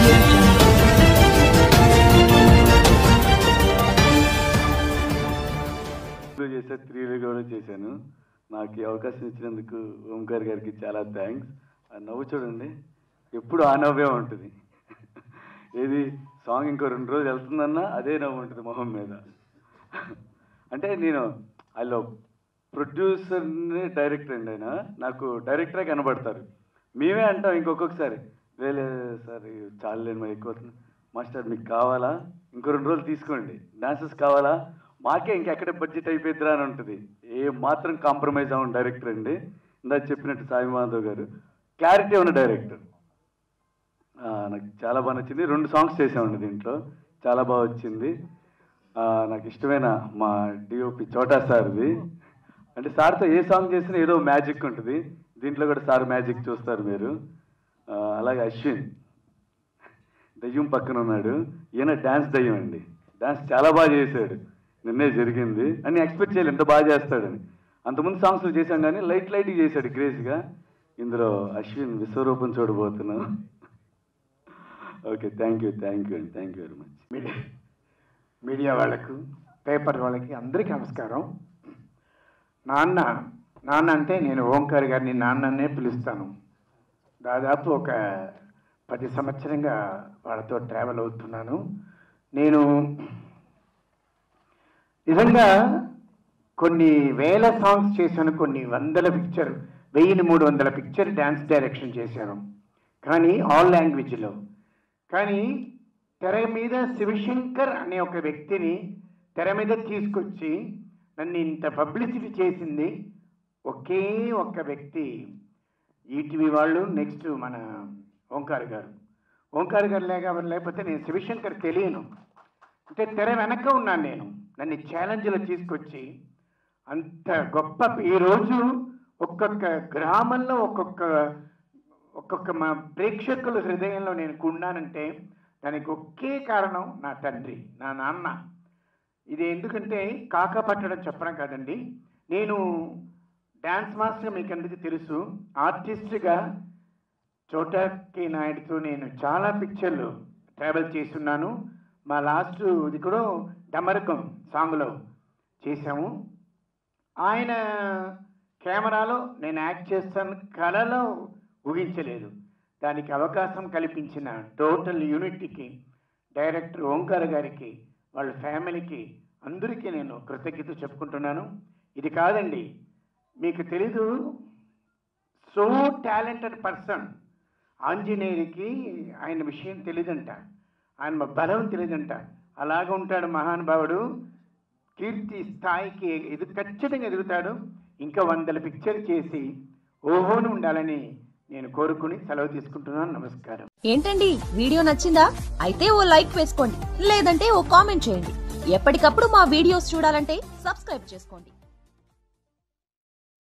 చేసే 3 కూడా చేశాను. నాకు ఈ అవకాశం ఇచ్చినందుకు ఓంకార్ గారికి చాలా థ్యాంక్స్. ఆ నవ్వు చూడండి, ఎప్పుడు ఆ నవ్వే ఉంటుంది. ఏది సాంగ్ ఇంకో 2 రోజులు వెళ్తుందన్నా అదే నవ్వు ఉంటుంది మొహం మీద. అంటే నేను వాళ్ళు ప్రొడ్యూసర్ని డైరెక్టర్ అండి, ఆయన నాకు డైరెక్టరే కనబడతారు. మేమే అంటాం ఇంకొకసారి, వేలే సార్ చాలా లేని మరి ఎక్కువ మాస్టర్ మీకు కావాలా, ఇంకో 2 రోజులు తీసుకోండి, డాన్సెస్ కావాలా, మాకే ఇంకెక్కడే బడ్జెట్ అయిపోద్దిరా అని ఉంటుంది. ఏ మాత్రం కాంప్రమైజ్ అవ్వని డైరెక్టర్ అండి. ఇందాక చెప్పినట్టు సాయి మాధవ్ గారు క్లారిటీ ఉన్న డైరెక్టర్. నాకు చాలా బాగా నచ్చింది. 2 సాంగ్స్ చేసామండి దీంట్లో, చాలా బాగా వచ్చింది. నాకు ఇష్టమైన మా డిఓపి చోటా సార్ది. అంటే సార్తో ఏ సాంగ్ చేసినా ఏదో మ్యాజిక్ ఉంటుంది. దీంట్లో కూడా సార్ మ్యాజిక్ చూస్తారు మీరు. అలాగే అశ్విన్ దయ్యం పక్కన ఉన్నాడు, ఈయన డ్యాన్స్ దయ్యం అండి. డ్యాన్స్ చాలా బాగా చేశాడు, నిన్నే జరిగింది అని ఎక్స్పెక్ట్ చేయాలి ఎంత బాగా చేస్తాడని. అంతకుముందు సాంగ్స్లో చేశాం కానీ లైట్గా చేశాడు క్రేజ్గా. ఇందులో అశ్విన్ విశ్వరూపం చూడబోతున్నాను. ఓకే, థ్యాంక్ యూ అండి, thank you very much. Media వాళ్ళకు, పేపర్ వాళ్ళకి అందరికీ నమస్కారం. నాన్న అంటే నేను ఓంకార్ గారిని నాన్ననే పిలుస్తాను. దాదాపు ఒక 10 సంవత్సరంగా వాళ్ళతో ట్రావెల్ అవుతున్నాను. నేను నిజంగా కొన్ని వేల సాంగ్స్ చేశాను, కొన్ని 1300 పిక్చర్ డ్యాన్స్ డైరెక్షన్ చేశాను, కానీ ఆల్ లాంగ్వేజ్లో. కానీ తెర మీద శివశంకర్ అనే ఒక వ్యక్తిని తెర మీద తీసుకొచ్చి నన్ను ఇంత పబ్లిసిటీ చేసింది ఒకే ఒక్క వ్యక్తి, ఈటీవీ వాళ్ళు, నెక్స్ట్ మన ఓంకార్ గారు లేకపోతే నేను శివశంకర్ తెలియను. అంటే తెర వెనక ఉన్నాను నేను. నన్ను ఛాలెంజ్లో తీసుకొచ్చి అంత గొప్ప, ఈరోజు ఒక్కొక్క గ్రామంలో ఒక్కొక్క మా ప్రేక్షకుల హృదయంలో నేను ఉన్నానంటే దానికి ఒకే కారణం నా తండ్రి, నా నాన్న. ఇది ఎందుకంటే కాకా పట్టడం చెప్పడం కాదండి. నేను డ్యాన్స్ మాస్టర్ మీకు ఎందుకు తెలుసు, ఆర్టిస్ట్గా చోటా కే నాయుడుతో నేను చాలా పిక్చర్లు ట్రావెల్ చేస్తున్నాను. మా లాస్ట్ ఇది కూడా డమరకం సాంగ్లో చేశాము. ఆయన కెమెరాలో నేను యాక్ట్ చేస్తాను కళలో ఊహించలేదు. దానికి అవకాశం కల్పించిన టోటల్ యూనిట్కి, డైరెక్టర్ ఓంకార్ గారికి, వాళ్ళ ఫ్యామిలీకి, అందరికీ నేను కృతజ్ఞత చెప్పుకుంటున్నాను. ఇది కాదండి, మీకు తెలీదు, సో టాలెంటెడ్ పర్సన్. ఆంజనేయుడికి ఆయన విషయం తెలియదంట, ఆయన బలం తెలియదంట. అలాగ ఉంటాడు మహానుభావుడు. కీర్తి స్థాయికి ఖచ్చితంగా ఎదుగుతాడు. ఇంకా 100 పిక్చర్ చేసి ఓహోను ఉండాలని నేను కోరుకుని సెలవు తీసుకుంటున్నాను. నమస్కారం. ఏంటండి, వీడియో నచ్చిందా? అయితే ఓ లైక్ వేసుకోండి, లేదంటే ఓ కామెంట్ చేయండి. ఎప్పటికప్పుడు మా వీడియోస్ చూడాలంటే సబ్స్క్రైబ్ చేసుకోండి.